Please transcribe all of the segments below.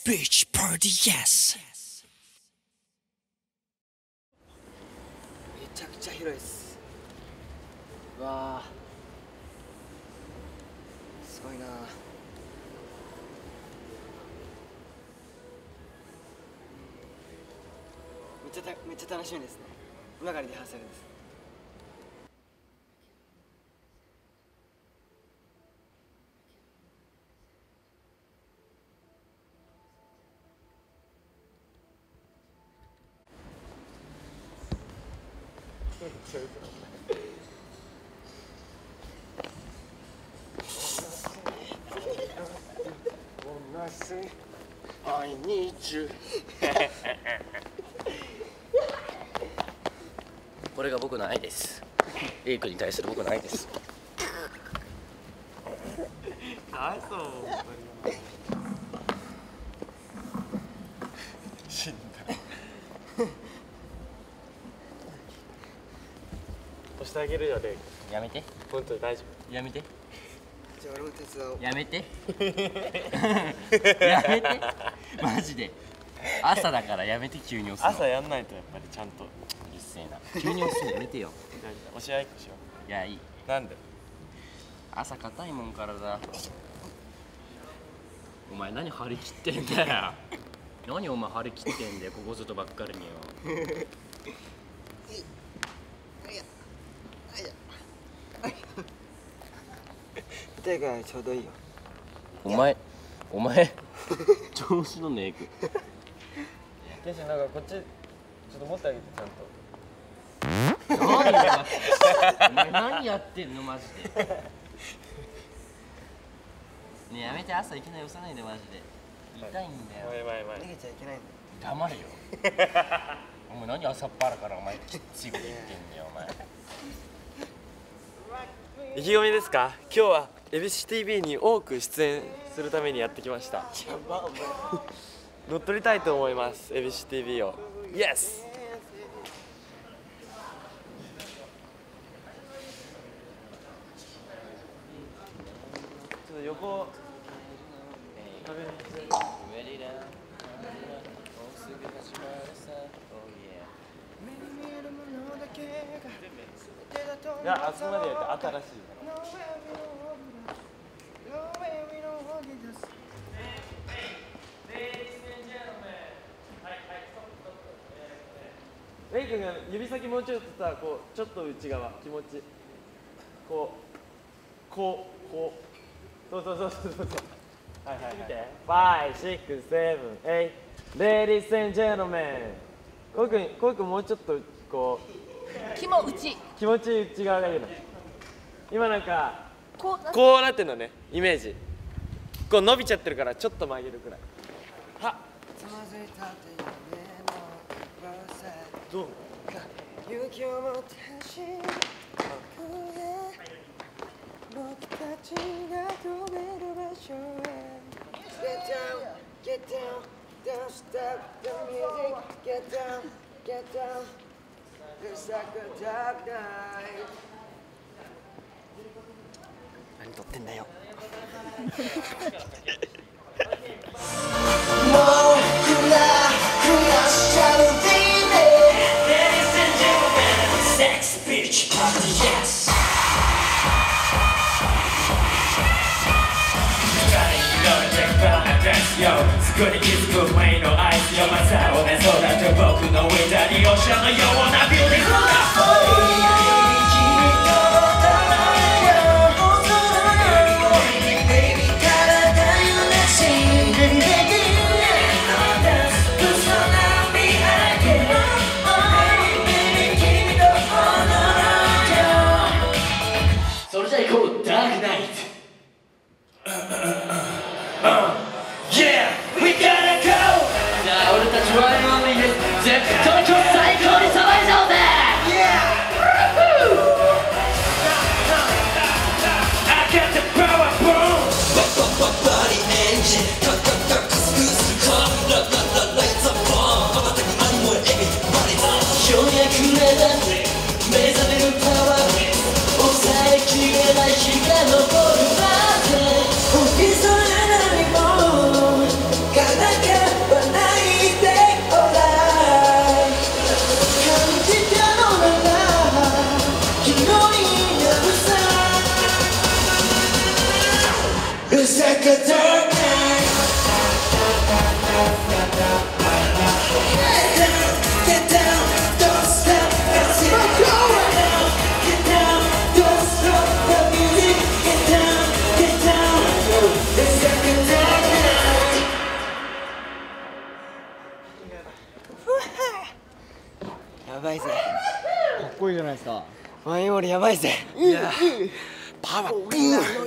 Beach Party Yes。 めちゃくちゃ広いです。うわーすごいな。めっちゃ楽しみですね。今からリハーサルです。 I need you これが僕の愛です。レイクに対する僕の愛です。 あ、そう死んだ押してあげるよ、レイク。 やめて。 本当に大丈やめて。 じゃあ俺も手伝おう。 やめて。やめて。マジで。朝だからやめて、急に押すの。 朝やんないとやっぱりちゃんと。 うるせえな。急に押すのやめてよ。 押し合いっこしよいや、いい。 う。なんで？ 朝硬いもん体。お前何張り切ってんだよ。何お前張り切ってんだよ、ここずっとばっかりによ。 手がちょうどいいよ。 お前調子のねえく。 ケイシなんかこっちちょっと持ってあげて、ちゃんと。 お前何やってんのマジで。ねえ、やめて。朝いきなり押さないでマジで。痛いんだよ。 逃げちゃいけないんだよ。 黙れよ。お前何朝っぱらからお前きっちいこと言ってんだよお前。 意気込みですか？今日は恵比寿 TV に多く出演するためにやってきました。乗っ取りたいと思います、恵比寿 TV を。イエス。ちょっと横壁にいや、あそこまでやって新しい。レイ君が指先もうちょっとさ、こうちょっと内側気持ちこうそうはいはい見て。5、6、7、8 Ladies and gentlemen。こいくんもうちょっとこう気持ち内側がいいの。今なんかこうなってんのね、イメージ。こう伸びちゃってるからちょっと曲げるくらい。はどう？ 勇気を持って走る僕たちが飛べる場所へ Get down, don't stop the music Get down It's like a dark night 何撮ってんだよもう悔しちゃう Ladies and gentlemen, Sex Beach Party Yes。 すぐに気づく前のアイスよ、まさをね、そうだって僕の上だにオシャのようなビューティフルなそれじゃ行こう、ダークナイト。Yeah, we gotta go! 俺たちは今のいいです。絶対今日最高に騒いじゃおうぜ！ Yeah! やばいぜ。 かっこいいじゃないですか。 ワインオールやばいぜ。パワー。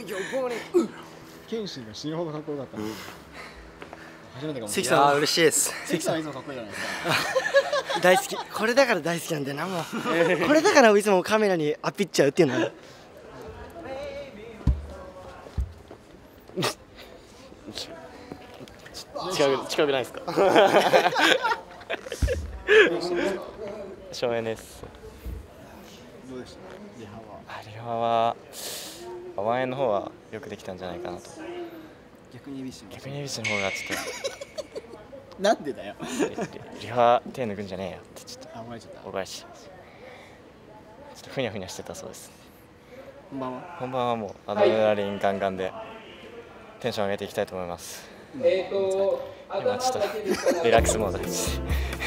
謙信が死ぬほどかっこよかった。初めてかも。 関さん嬉しいです。 関さんいつもかっこいいじゃないですか。 大好き。これだから大好きなんだよなもう。これだからいつもカメラにアピっちゃうっていうのは。 近くないですか。照明です。 どうでした？リハは。 リハはワンエンの方はよくできたんじゃないかなと。 逆にエビッシュ。 逆にエビスの方がちょっと。なんでだよ。 リハ手抜くんじゃねえよってちょっと怒られちゃった。 怒られちゃった。ちょっとふにゃふにゃしてたそうです。 本番は？ 本番はもうアドレナリンガンガンでテンション上げていきたいと思います。今ちょっとリラックスモードです。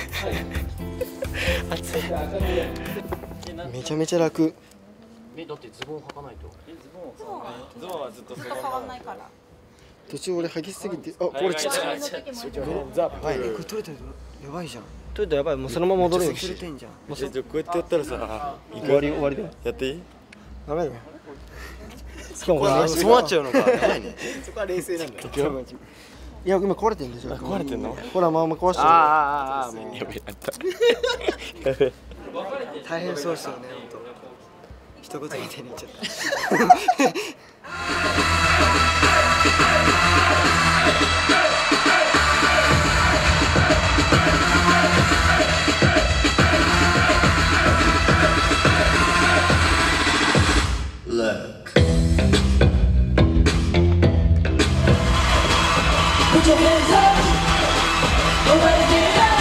暑い。 めちゃめちゃ楽。 だってズボン履かないと。 ズボンはずっと変わんないから。 途中俺吐きすぎて、あ、これちょっと。 ザはい、これ取れたらやばいじゃん。取れたらやばい、もうそのまま戻るよ。忘れてんじゃん。 こうやってやったらさ、 終わり終わりだよ。 やっていい？ ダメだよ。しかもそうなっちゃうのか。やばいね。 そこは冷静なんだよ。 いや、今壊れてんでしょ。 壊れてんの？ ほら、まあまあ壊してる。 ああ、もうやべえ、やった。 大変そうですよね、本当。一言みたいに言っちゃった。 Put your hands up, nobody get up.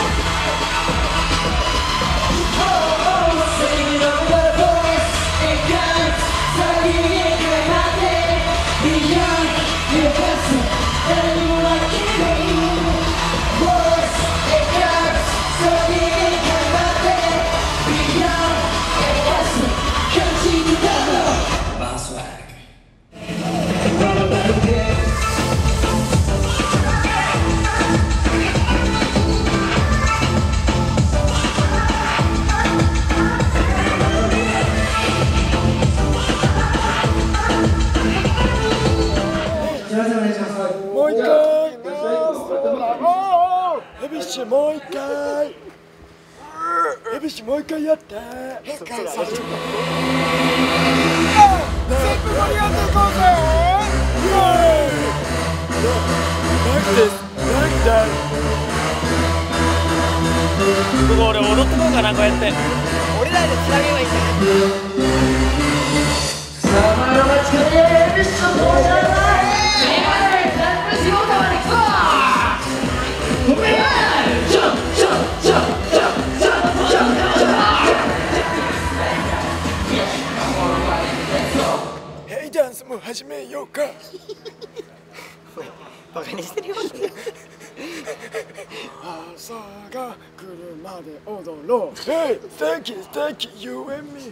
Oh, singing on the voice, it comes, starting in your heart, beyond your best, and you like it. Voice, it comes, starting in your heart, beyond your best, continue to go. Boss swag. もう一回エビシもう一回やって全部盛り上げていこうぜイエーイここ俺踊ってこうかな、こうやって俺らでつなげばいいんだヘイダンスも始めようかバカにしてるよ朝が来るまで踊ろう Hey, thank you, you and me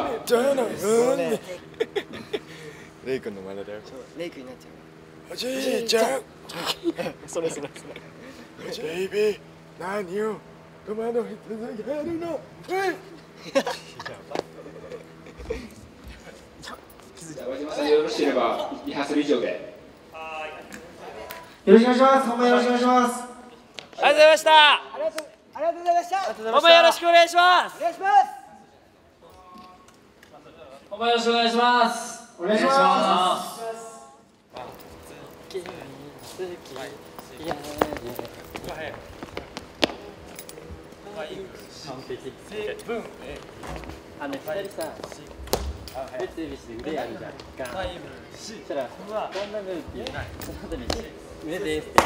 レイ君の真似だよ。 レイクになっちゃうおじいちゃんそれベイビー何を戸惑い続けるのよろしければリハーサル以上で。 よろしくお願いします。本番よろしくお願いします。 ありがとうございました。 ありがとうございました本番よろしくお願いします。 お願いします本番よろしくお願いします。 お願いします。 完璧。二人さ、別々して腕やるじゃん。そしたら、ガンダムっていう、その後に腕ですって。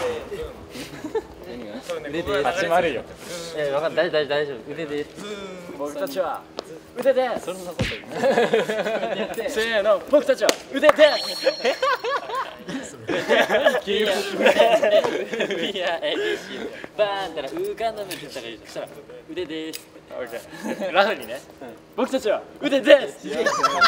腕です。 始まるよ。 分かった、大丈夫。腕です。僕たちは腕です。そんなこと言う。せーの、僕たちは腕です。 バーンったらウーガンダムって言ったらいい。そしたら腕です。オッケー。ラフにね。僕たちは腕です。で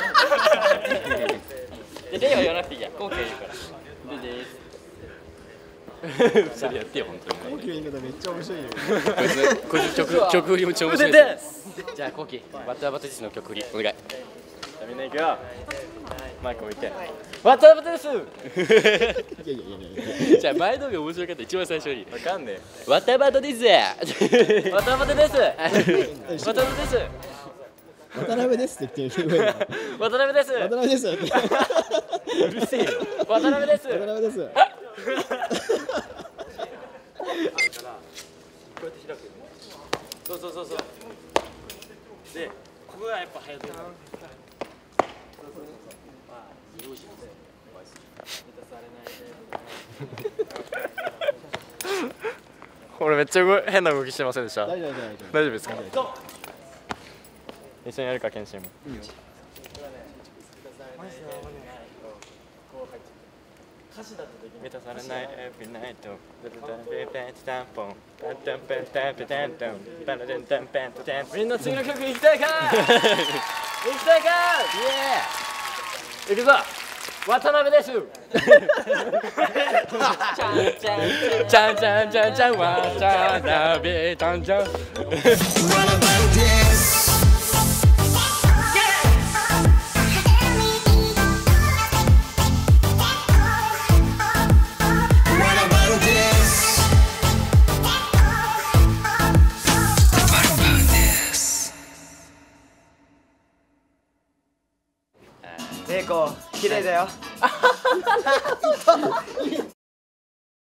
レイは言わなくていいや。今回言うから。腕です。それやってよ本当に。コウキの言い方めっちゃ面白いよ。こいつ曲振りも超面白いです。じゃあコウキバッターバトディスの曲振りお願い。じゃあみんな行くよ。マイク置いて。バッターバトです。じゃあ前のが面白かった一番最初に。わかんねえ。バッターバトです。バッターバトです。バッターバトです。 渡辺ですって言ってる。 渡辺です。 渡辺です。うるせえよ。渡辺です。 渡辺です。 そうそうそうそう。で、ここがやっぱ早く。 俺めっちゃ変な動きしてませんでした。大丈夫ですか。一緒にやるか検診も。満たされないエブリナイト。 みんな次の曲行きたいか。行きたいか。行くぞ。渡辺です。ちゃんちゃんちゃんちゃんちゃんちゃん渡辺ちゃんちゃん。 玲子綺麗だよ。